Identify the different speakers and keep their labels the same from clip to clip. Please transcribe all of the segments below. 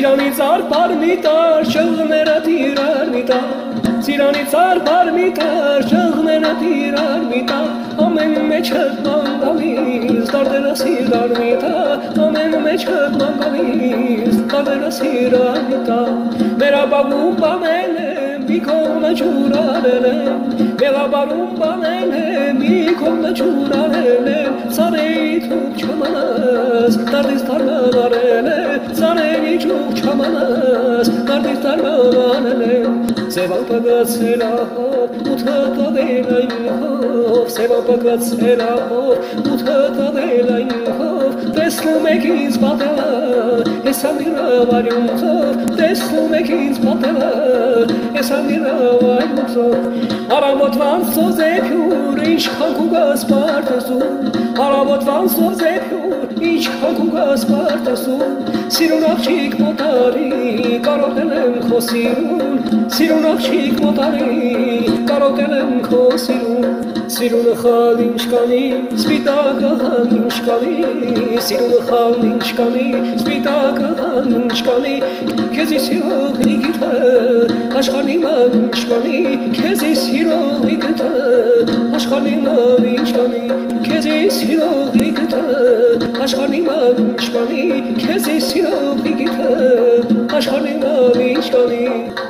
Speaker 1: Ciranից արբար մի տար, շղներդ իրար մի տար Ciranից արբար մի տար, շղներդ իրար մի տար Ամեն մեջդ ման գալիս, դարդերս իրար մի տար Ամեն մեջդ ման գալիս, դարդերս իրար մի տար Վերաբաղում բանել եմ, մի կողմը ջուրարել եմ Վերաբաղում բանել եմ, մի կողմը ջուրարել եմ Սարեի թուկ չամանաս, դարդից տարմանարել եմ Սարեի թուկ չամանաս, դարդից տարմանարել եմ Սևապագացել ահով, ութը տավել այն հով Սևապագացել ահով, ութը տավել այն հով Տեսնում եք ինձ պատելը, ես ամիրավարյուն թով Տեսնում եք ինձ պատելը, ես ամիրավարյուն թով Արամոտվան սոզեփյուր, ինչքան կուգաս պարտեսում Արամոտվան սոզեփյուր, ինչքան կուգաս պարտեսում Սիրուն աղջիկ մոտարի, կարոտել եմ քո սիրուն Սիրուն աղջիկ մոտարի, կարոտել եմ քո սիրուն Սիրունը խալ ինչ կանի, սպիտակը հան ինչ կանի Սիրունը խալ ինչ կանի, սպիտակը հան ինչ կանի Քեզի սիրող իգիթը, աշխարհի ման ինչ կանի Քեզի սիրող իգիթը, աշխարհի ման ինչ կանի Քեզի սիրող իգիթը, աշխարհի ման ինչ կանի Քեզի սիրող իգիթը, աշխարհի ման ինչ կանի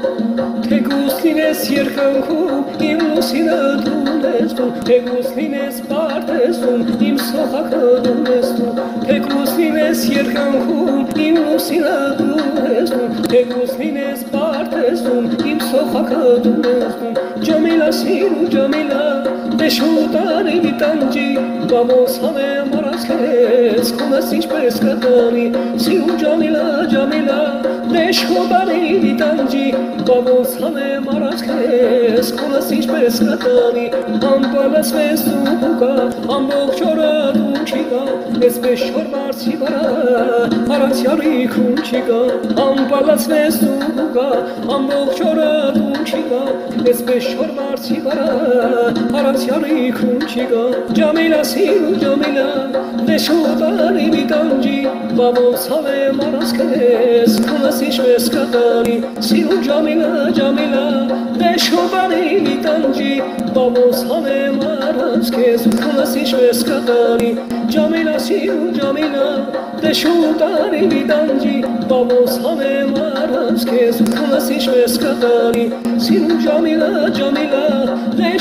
Speaker 1: Թեկուս լինես երկնքում, իմ լուսինը դուն ես դու Թեկուս լինես պարտեսում, իմ սոխակը դուն ես դու Թեկուս լինես երկնքում, իմ լուսինը դուն ես դու Թեկուս լինես պարտեսում, իմ սոխակը դուն ես դու Ջամիլա սիրու ջամիլա, դեշուտանի վիտանջի Բամոս համեմ արած քեզ, քունս ինչպես կտանի Սիրու ջամիլա ջամիլա, դեշուտանի վիտանջի Բամոս համեմ արած քեզ, քունս ինչպես կտանի Անպալասվես դու կա, ամբողջ օրը դու չի կա Այսպես չոր բարձի վրա, առանցյալի քուն չի կա Անպալասվես դու կա, ամբողջ օրը դու չի կա Այսպես չոր բարձի վրա, առանցյալի քուն չի կա Ջամիլա սիրու ջամիլա, դեշուտանի վիտանջի Բամոս համեմ արած քեզ, քունս ինչպես կտանի Սիրու ջամիլա ջամիլա, դեշուտանի վիտանջի Բամոս համեմ արած քեզ, քունս ինչպես կտանի Ջամիլա սիրու ջամիլա, դեշուտանի վիտանջի Բամոս համեմ արած քեզ, քունս ինչպես կտանի Սիրու ջամիլա ջամիլա,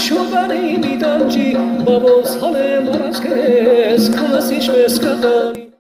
Speaker 1: դեշուտանի վիտանջի Բամոս համեմ արած քեզ, քունս ինչպես կտանի